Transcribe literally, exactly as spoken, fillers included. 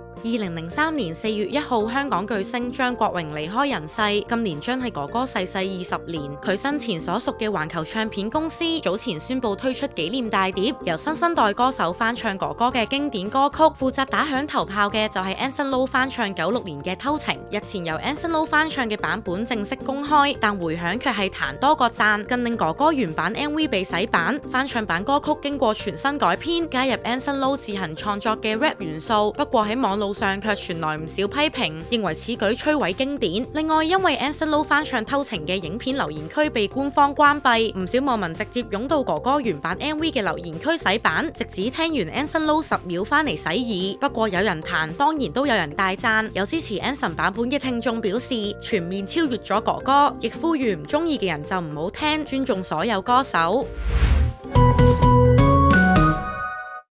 二零零三年四月一號，香港巨星張國榮離開人世，今年將係哥哥逝世二十年。佢生前所屬嘅環球唱片公司早前宣布推出紀念大碟，由新生代歌手翻唱哥哥嘅經典歌曲。負責打響頭炮嘅就係 Anson Lo 翻唱九六年嘅《偷情》。日前由 Anson Lo 翻唱嘅版本正式公開，但回響卻係彈多過讚，更令哥哥原版 M V 被洗版。翻唱版歌曲經過全新改編，加入 Anson Lo 自行創作嘅 rap 元素，不過喺網路上卻傳來唔少批評，認為此舉摧毀經典。另外，因為 Anson Lo 翻唱《偷情》嘅影片留言區被官方關閉，唔少網民直接湧到哥哥原版 M V 嘅留言區洗版，直指聽完 Anson Lo 十秒翻嚟洗耳。不過有人彈，當然都有人大讚。有支持 Anson 版本嘅聽眾表示，全面超越咗哥哥，亦呼籲唔中意嘅人就唔好聽，尊重所有歌手。